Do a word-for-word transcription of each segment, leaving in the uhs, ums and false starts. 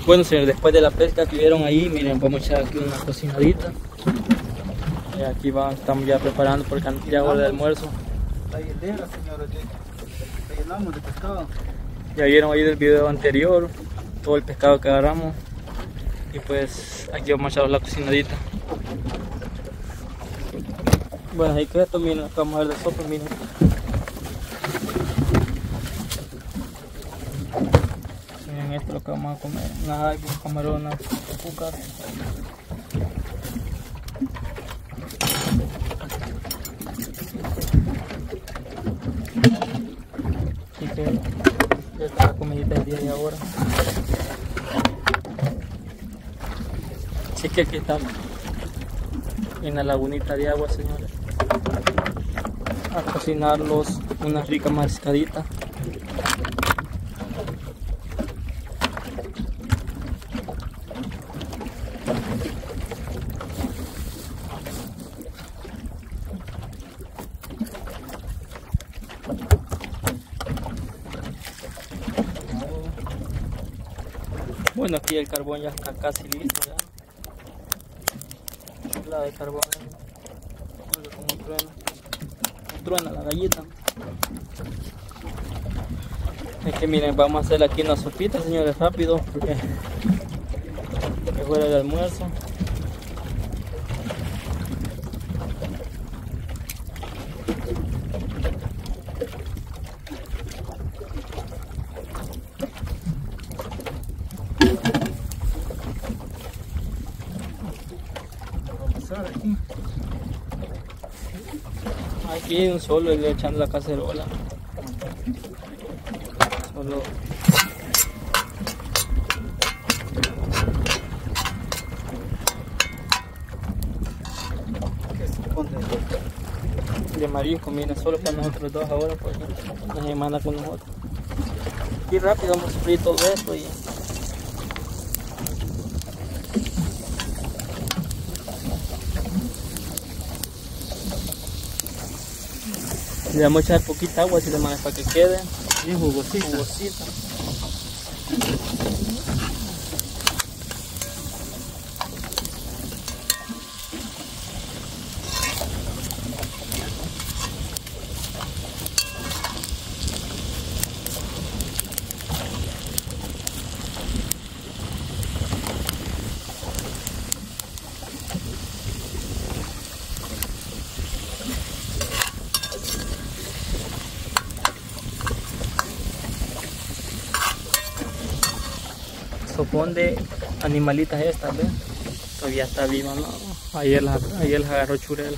Bueno, señores, después de la pesca que vieron ahí, miren, vamos a echar aquí una cocinadita. Y aquí va, estamos ya preparando porque ya hora de almuerzo. La hielera, señores, la llenamos de pescado. Ya vieron ahí del video anterior todo el pescado que agarramos. Y pues aquí vamos a echar la cocinadita. Bueno, ahí que esto, miren, acá vamos a ver de sopa, miren. Miren esto es lo que vamos a comer. Unas algas, camarones, azúcar. Así que esta es la comidita del día de ahora. Así que aquí estamos en la lagunita de agua, señores, a cocinarlos una rica mariscadita. Bueno, aquí el carbón ya está casi listo ya. La de carbón, como truena, truena la galleta. Es que miren, vamos a hacer aquí una sopita, señores, rápido, porque es hora de almuerzo. Aquí, aquí un solo y le echando la cacerola. Solo de marisco, miren, solo para nosotros dos ahora, porque una semana con nosotros. Y rápido vamos a freír todo esto y le vamos a echar poquita agua así de manera para que quede bien jugosita. jugosita. Sopón de animalitas estas, ¿ven? Todavía está viva, ¿no? Ayer las, ayer las agarró Churel.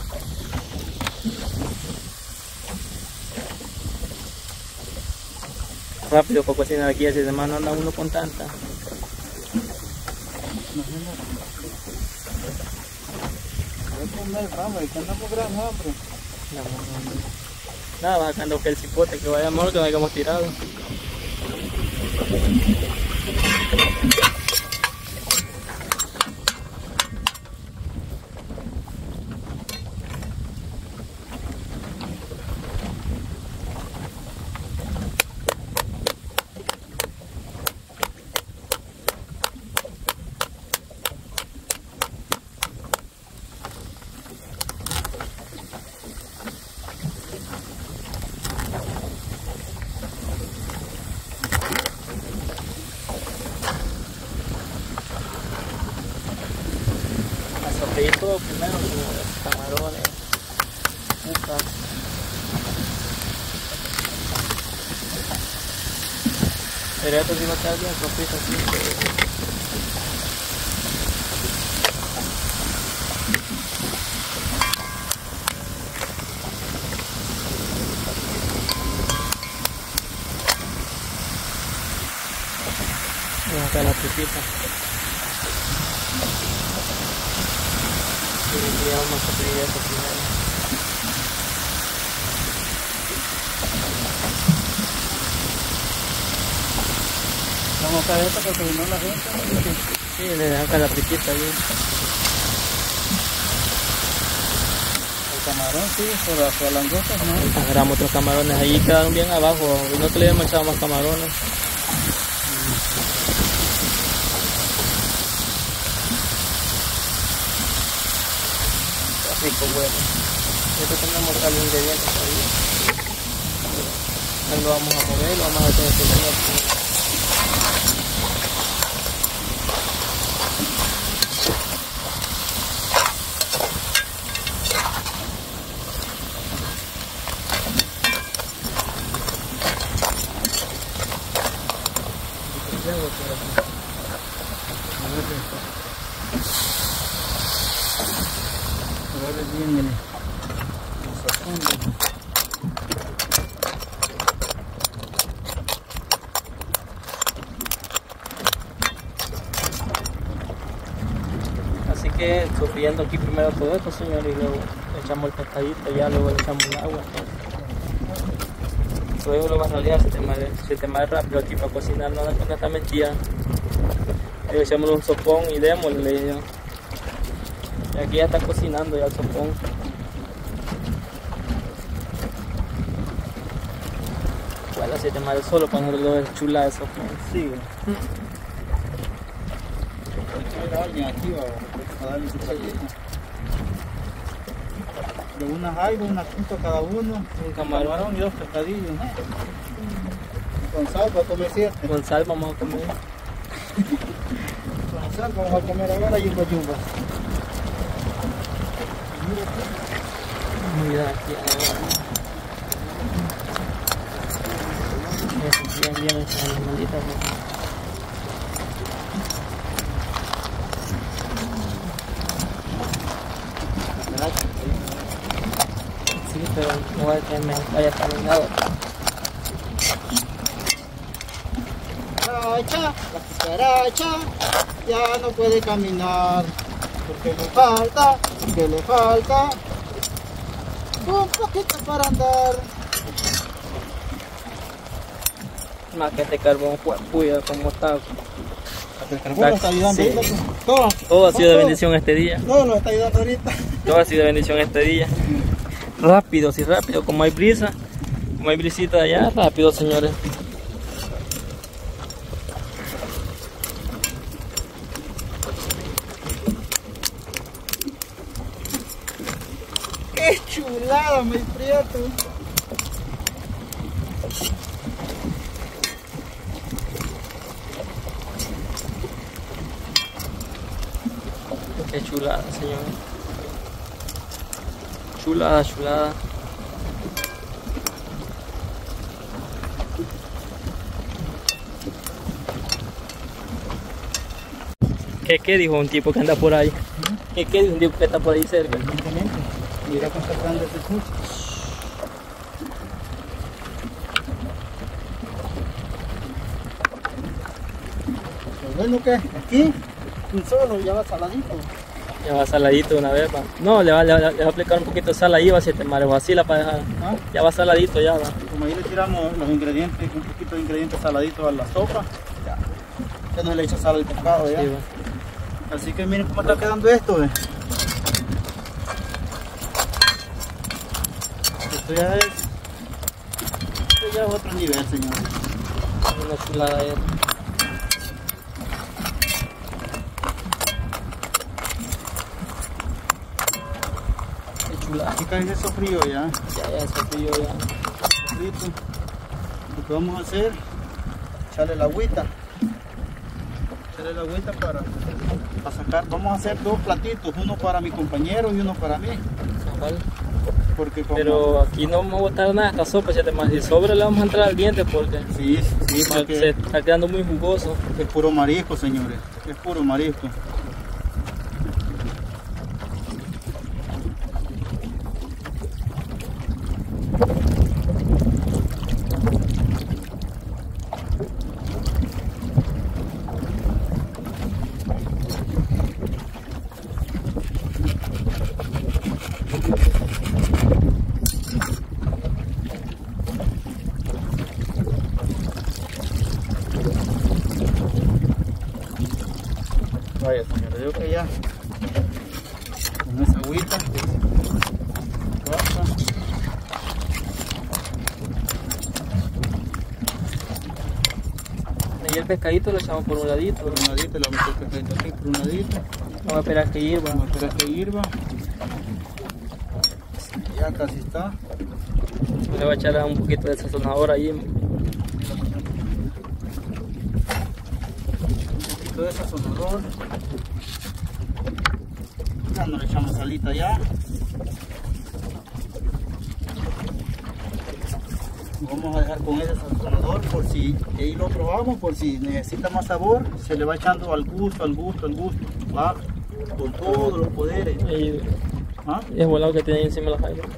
Rápido para cocinar aquí, así de mano anda uno con tanta. Nada, bajando que el cipote que vaya mejor que no hayamos tirado. Sofreír todo primero, como camarones, azúcar. Pero esto sí va a estar bien sofrito así. Y acá la pipita. Y vamos a sofreír esto primero. Vamos a hacer esto porque si no la gente... Sí, le dan acá la pipita ahí. El camarón sí, pero hacia las langostas no. Agarramos otros camarones, ahí quedaron bien abajo, y no que le habíamos echado más camarones. rico, bueno. Esto tenemos los ingredientes todavía. Ahí lo vamos a mover, lo vamos a tener que poner. Agarre bien, mire. Así que sofriendo aquí primero todo esto, señor, y luego echamos el pescadito, ya luego le echamos el agua. Luego lo vas a ralear, se te mueve, se te mueve rápido aquí para cocinar, no con esta mentira. Le echamos un sopón y démosle, le dije yo. Y aquí ya está cocinando ya el sopón. Bueno, se te mueve solo para no lo chula el sopón. Sí. Hay que alguien aquí va a darle su platito. De una jaiba, una punta cada uno, un camarón y dos pescadillos. Con sal para comer siete. Con sal vamos a comer. Con sal vamos a comer ahora yumba yumba. Mira aquí ahora. Bien, bien, esta maldita. Sí, pero no es que me vaya caminado. Cucaracha, la cucaracha ya no puede caminar porque le falta, que le falta un poquito para andar. Más que este carbón, puya, como está. El carbón está ayudando Sí. ahorita. Todo, Todo ha sido de todo. bendición este día. No, nos está ayudando ahorita. Todo ha sido de bendición este día. Rápido, sí, rápido, como hay brisa, como hay brisita allá, rápido, señores. ¡Qué chulada, mi prieto! Qué chulada, señores. Chulada, chulada. ¿Qué, qué dijo un tipo que anda por ahí? ¿Qué, qué dijo un tipo que está por ahí cerca? Evidentemente. Mira cómo está grande ese escucha. Lo bueno que aquí, un solo ya va saladito. Ya va saladito de una vez, va. No, le va, le, va, le va a aplicar un poquito de sal ahí, va a ser madre vacila para dejar. ¿Ah? Ya va saladito, ya va. Como ahí le tiramos los ingredientes, un poquito de ingredientes saladitos a la sopa, ya, ya no le echa sal al pescado ya. Sí, va. Así que miren cómo está quedando esto, ¿ve? Esto ya es, esto ya es otro nivel, señor. Una chulada ahí. Qué chulada. Aquí cae eso frío ya, Ya, ya, eso frío ya. frito. Lo que vamos a hacer, echarle la agüita. Echarle la agüita para, para sacar. Vamos a hacer dos platitos, uno para mi compañero y uno para mí. Ojalá. Porque como, Pero aquí no vamos a botar nada de esta sopa, si además si sobra le vamos a entrar al diente porque sí, sí, porque se está quedando muy jugoso. es puro marisco, señores. Es puro marisco. Vaya, señores, yo que ya con esa agüita basta. Y el pescadito lo echamos por un ladito. Por un ladito, le vamos a meter el pescadito aquí por un ladito. Vamos a esperar que hierva. Vamos a esperar que hierva. Ya casi está. Le voy a echar un poquito de sazonador ahí. Un poquito de sazonador. Ya no le echamos salita ya. Vamos a dejar con ese sazonador por si, ahí lo probamos, por si necesita más sabor, se le va echando al gusto, al gusto, al gusto, va con todos los poderes. Y ¿Ah? es volado que tiene ahí encima la jaira.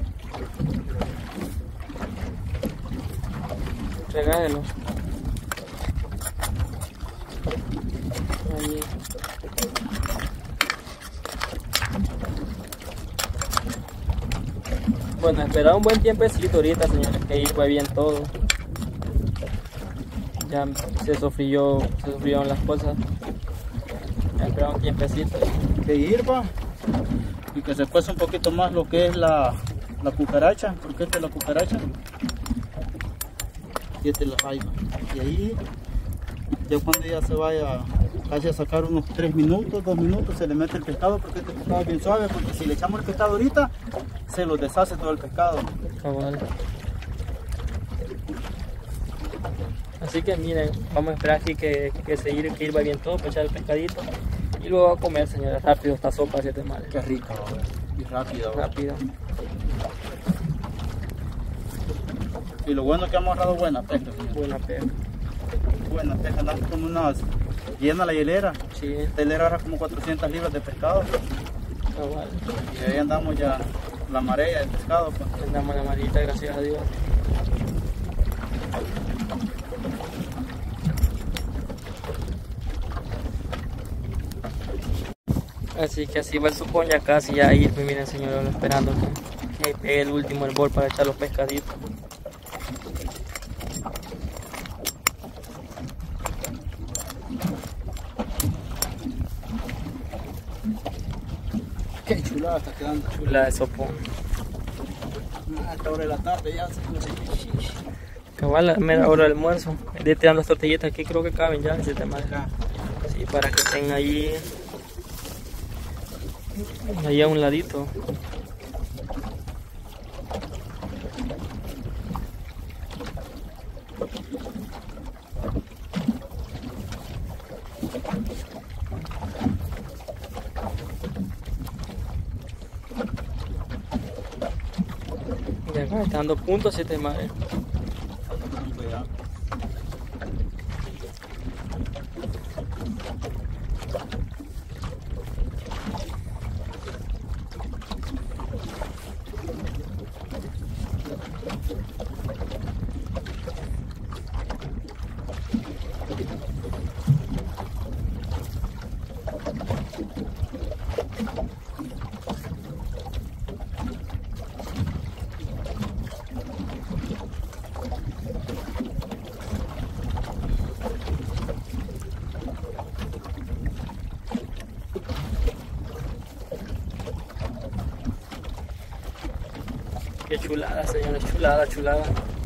Regádenlo. Ahí. Bueno, esperar un buen tiempecito ahorita, señores, que ahí fue bien todo. Ya se sofrió, se sofrieron las cosas. Ya esperar un tiempecito. Que hierva y que se pase un poquito más lo que es la, la cucaracha, porque esta es la cucaracha y esta es la jaiba. Y ahí, ya cuando ya se vaya casi a sacar unos tres minutos, dos minutos, se le mete el pescado, porque este pescado es bien suave, porque si le echamos el pescado ahorita, se lo deshace todo el pescado. Cabal. Así que miren, vamos a esperar aquí que, que se hierva, que hierva bien todo para echar el pescadito y luego a comer, señores, rápido esta sopa, siete males. Qué rica, y rápido. Rápido. Y lo bueno es que hemos agarrado buena pesca, señor. Buena pesca. Buena pesca, andamos con unas llena la hielera. Sí. Esta hielera era como cuatrocientas libras de pescado. Cabal. Y ahí andamos ya la marea del pescado. Pues. Andamos la marita, gracias a Dios. Así que así va el supón, ya casi ya ir, pues miren señores, esperando que, que pegue el último hervor para echar los pescaditos. Qué chulada está quedando. La de sopón. A esta hora de la tarde ya se no sé qué. Cabal, la mera hora del almuerzo. De tirando las tortillitas aquí creo que caben ya, ese tema. Sí, para que estén ahí, ahí a un ladito. Ya acá está dando puntos siete madre. Qué chulada, señores, chulada, chulada.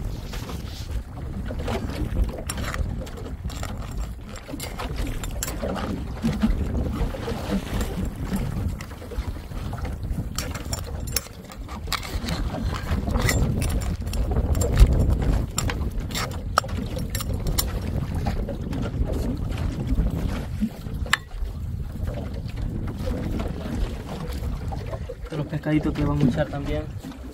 Los pescaditos que vamos a echar también.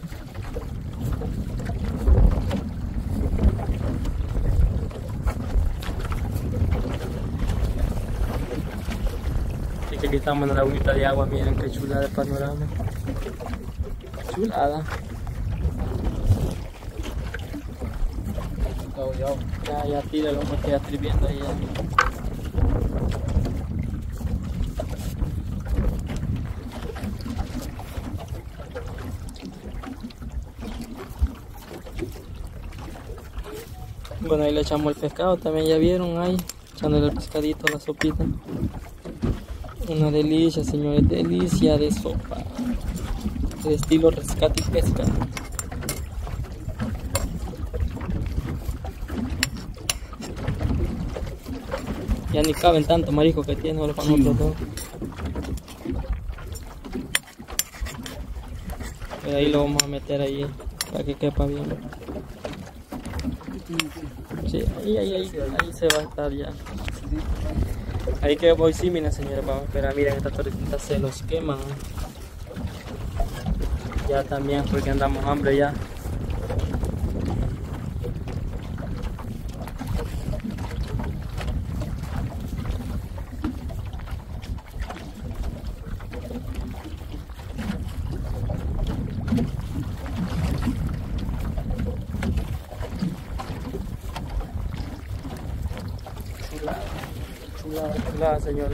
Así que aquí estamos en la lagunita de agua, miren qué chulada de panorama. Chulada. Ya, ya tíralo porque ya estoy viendo ahí. Ya. Bueno, ahí le echamos el pescado, también ya vieron ahí, echándole el pescadito a la sopita. Una delicia, señores, delicia de sopa. De estilo rescate y pesca. Ya ni caben tanto marisco que tiene, ahora para nosotros dos. Pero ahí lo vamos a meter ahí para que quepa bien. Sí, ahí, ahí, ahí, ahí se va a estar ya. Ahí que voy, sí, miren señores, vamos a esperar. Miren, estas tortitas se los queman. Ya también, porque andamos hambre ya. Chulada, chulada, chulada, señores.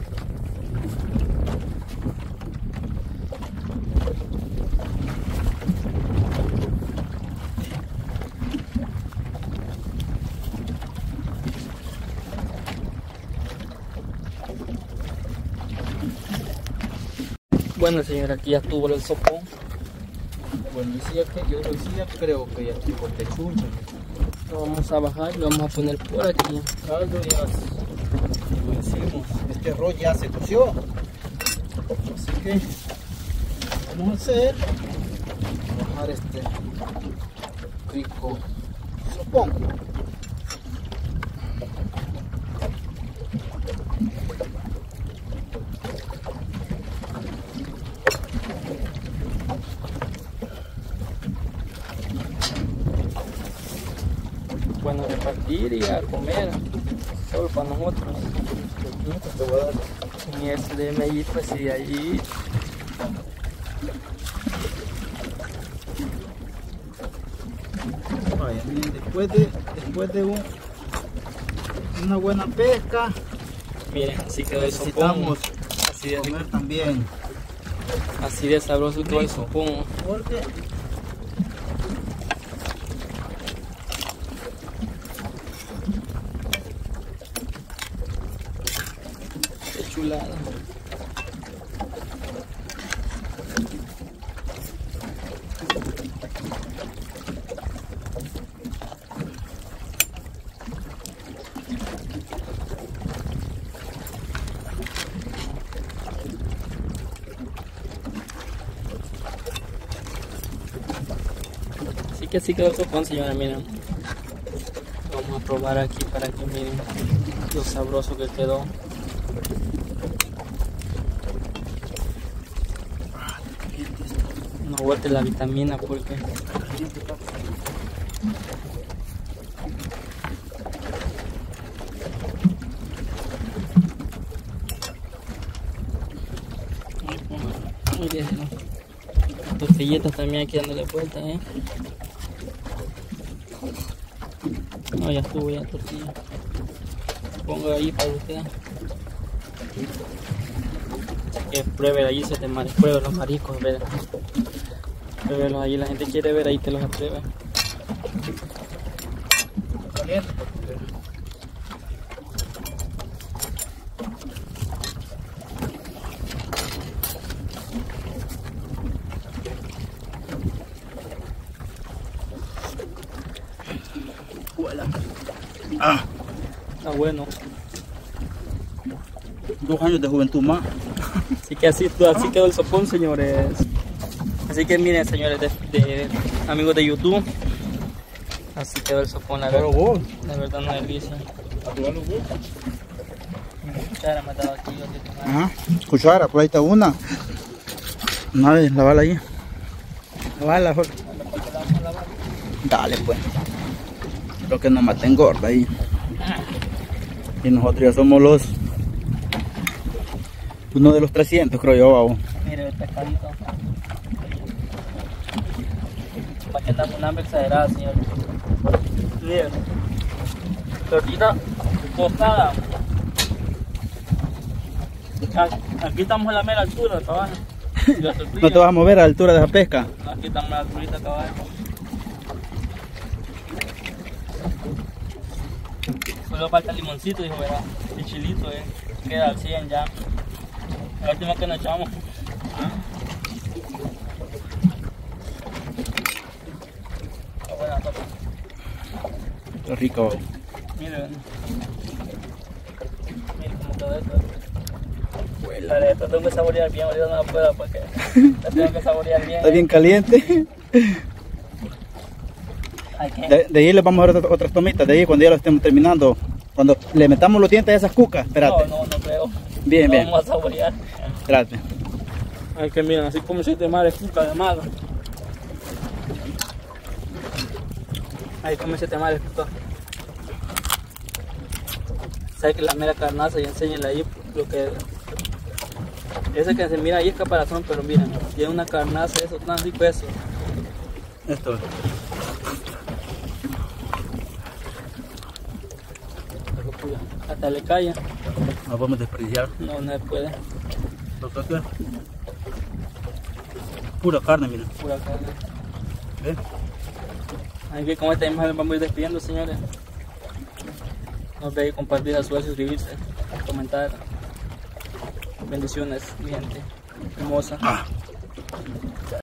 Bueno, señor, aquí ya estuvo el sopón. Bueno, decía que yo decía, creo que ya estuvo techucha. Lo vamos a bajar y lo vamos a poner por aquí. Caldo ya lo hicimos. Este arroz ya se coció. Así que vamos a hacer bajar este rico sopón. Bueno, a repartir y a comer. Solo para nosotros. Te voy a dar. Y este de allí, pues y de allí. Vaya, miren, después de, después de un, una buena pesca, Miren, así quedó el sopón. necesitamos Así de, comer también. así de sabroso quedó el sopón. Porque Qué chulada. Así que así quedó el sopón, señora, miren. Vamos a probar aquí para que miren lo sabroso que quedó. No bote la vitamina porque miren, tortillitas también aquí dándole vuelta, eh. No, ya estuvo ya tortilla. Pongo ahí para usted. Que pruebe ahí se te mare, pruebe los mariscos, ver. Pruébelos ahí, la gente quiere ver ahí que los pruebe. caliente. Huela. Ah, Está bueno. dos años de juventud más. Así que así, así quedó el sopón, señores. Así que miren, señores, de, de amigos de YouTube. Así quedó el sopón, la verdad. vos. La verdad, una delicia. Cuchara me ha dado aquí, yo te tomar. Ajá, cuchara, por ahí está una. Una vez, lavala ahí. Lavala, Jorge. Dale, pues. Creo que nomás te engorda ahí. Y nosotros ya somos los. Uno de los trescientos, creo yo, babo. Mire el pescadito. Para que está con hambre exagerada, señor. Mire. Tortita tostada. Aquí estamos a la mera altura, caballo. No te vas a mover a la altura de esa pesca. Aquí estamos a la altura, caballo. Solo falta el limoncito, dijo, verá. El chilito, eh. Queda al cien ya. La última que nos echamos. Está buena, papá. Está rico, babo. Mire, mire cómo quedó esto. abuela. Para esto tengo que saborear bien, ahorita no la puedo porque la tengo que saborear bien. Está bien caliente. De, de ahí les vamos a dar otras, otras tomitas, de ahí cuando ya lo estemos terminando. Cuando le metamos los dientes a esas cucas, espérate. No, no, no creo. Bien, no bien. Vamos a saborear. Espérate. Ay, que miren, así como siete mares cuca de malo. Ahí come siete mares cuca. Sabe que la mera carnaza y enséñenle ahí lo que... Ese que se mira ahí es caparazón, pero miren, tiene una carnaza, eso, tan rico eso. Esto. Hasta le cae. No podemos desperdiciar. No, no se puede. Pura carne, miren. Pura carne. ¿Ven? Así que con esta imagen vamos a ir despidiendo, señores. No olviden compartir, a su vez, suscribirse, comentar. Bendiciones, mi gente hermosa. Ah.